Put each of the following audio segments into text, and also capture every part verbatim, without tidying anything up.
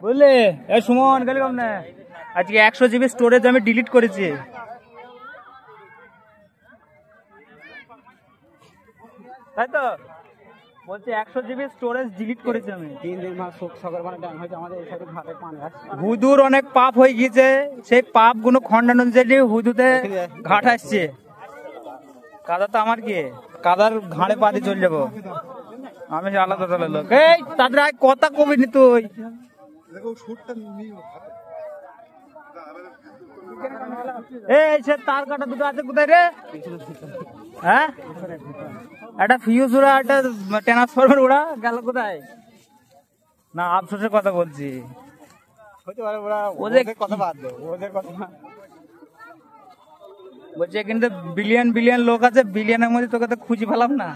বুঝলে এই সুমন গেলে কম না আজকে একশো জিবি স্টোরেজ আমি ডিলিট করেছি। তাই তো বলছি একশো জিবি স্টোরেজ ডিলিট করেছি আমি। তিন দিন মাস সকালবেলা ড্যাম হয়েছে আমাদের এই সাইডে ঘাটে পানি আসছে। হুদুর অনেক পাপ হয়ে গিয়েছে, সেই পাপ গুলো খণ্ডন অনুযায়ী হুদুতে ঘাট আসছে। কাদা তো আমার কি কাদার ঘাড়ে পা দিয়ে চলে যাবো আমি, আলাদা দলের লোক। এই তাদের আর কথা কবি নি তুই। এই সে তার কাটা দুটো আছে কোথায় রে? হ্যাঁ একটা ফিউজ ওরা একটা ট্রান্সফরমার ওরা গেল কোথায়? না আফসোসের কথা বলছি। হতে পারে ওরা ওদের কথা বাদ দে, ওদের কথা বলছে কিন্তু বিলিয়ন বিলিয়ন লোক আছে, বিলিয়নের মধ্যে তোকে তো খুঁজে পেলাম না।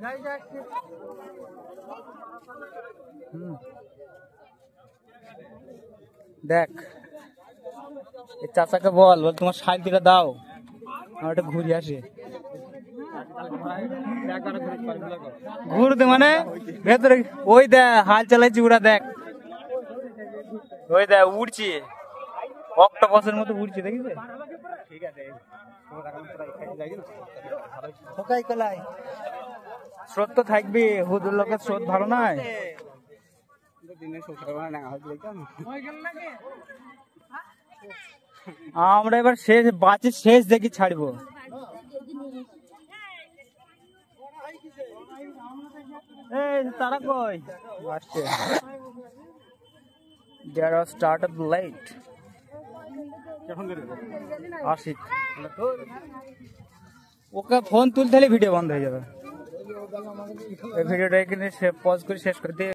দেখ এই চাচাকে বল বল তোমার সাইকেলটা দাও আমার একটা ঘুরে আসে। ঘুরতে মানে ভেতরে ওই দেখ হাল চালাইছি ওরা, দেখ ওই দেখ উড়ছি অক্টোপাসের মতো উড়ছে, দেখিস? ঠিক আছে স্রোত তো থাকবি, হুদুর লোকের স্রোত ভালো নয়। আমরা এবার শেষ বাঁচি, শেষ দেখি ছাড়বো। এই তারা কই আসছে? There are started late. Ashiq ওকে ফোন তুলতে হলে ভিডিও বন্ধ হয়ে যাবে। এই ভিডিওটা এখানে পজ করে শেষ করে দিয়ে